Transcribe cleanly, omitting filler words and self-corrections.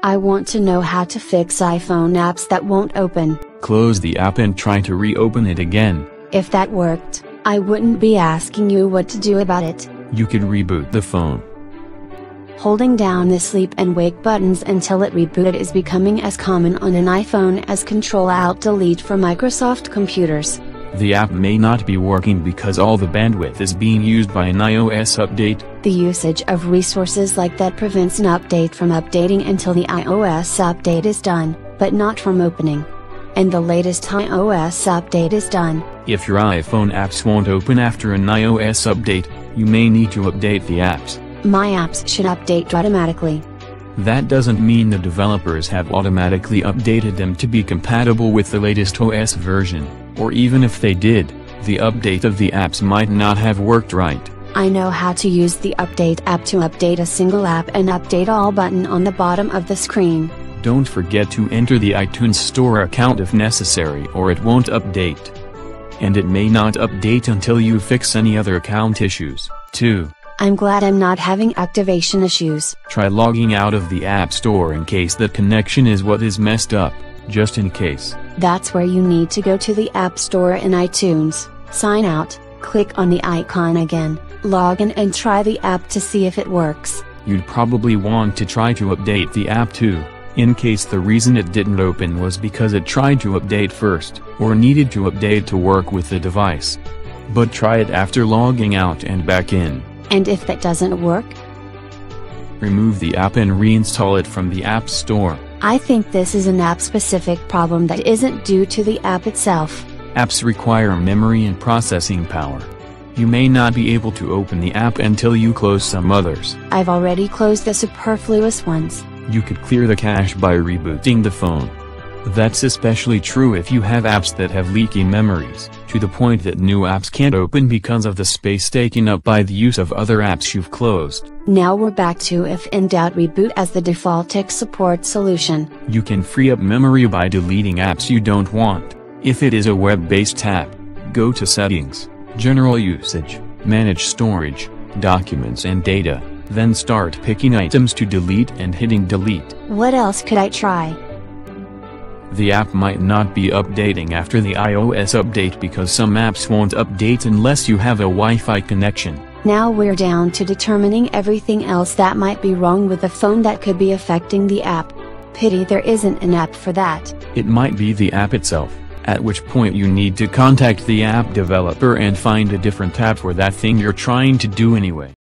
I want to know how to fix iPhone apps that won't open. Close the app and try to reopen it again. If that worked, I wouldn't be asking you what to do about it. You could reboot the phone. Holding down the sleep and wake buttons until it rebooted is becoming as common on an iPhone as Control-Alt-Delete for Microsoft computers. The app may not be working because all the bandwidth is being used by an iOS update. The usage of resources like that prevents an update from updating until the iOS update is done, but not from opening. And the latest iOS update is done. If your iPhone apps won't open after an iOS update, you may need to update the apps. My apps should update automatically. That doesn't mean the developers have automatically updated them to be compatible with the latest OS version, or even if they did, the update of the apps might not have worked right. I know how to use the Update app to update a single app and Update All button on the bottom of the screen. Don't forget to enter the iTunes Store account if necessary or it won't update. And it may not update until you fix any other account issues, too. I'm glad I'm not having activation issues. Try logging out of the App Store in case that connection is what is messed up, just in case. That's where you need to go to the App Store in iTunes, sign out, click on the icon again, log in and try the app to see if it works. You'd probably want to try to update the app too, in case the reason it didn't open was because it tried to update first, or needed to update to work with the device. But try it after logging out and back in. And if that doesn't work? Remove the app and reinstall it from the App Store. I think this is an app-specific problem that isn't due to the app itself. Apps require memory and processing power. You may not be able to open the app until you close some others. I've already closed the superfluous ones. You could clear the cache by rebooting the phone. That's especially true if you have apps that have leaky memories, to the point that new apps can't open because of the space taken up by the use of other apps you've closed. Now we're back to if in doubt reboot as the default tech support solution. You can free up memory by deleting apps you don't want. If it is a web-based app, go to Settings, General Usage, Manage Storage, Documents and Data, then start picking items to delete and hitting delete. What else could I try? The app might not be updating after the iOS update because some apps won't update unless you have a Wi-Fi connection. Now we're down to determining everything else that might be wrong with the phone that could be affecting the app. Pity there isn't an app for that. It might be the app itself, at which point you need to contact the app developer and find a different app for that thing you're trying to do anyway.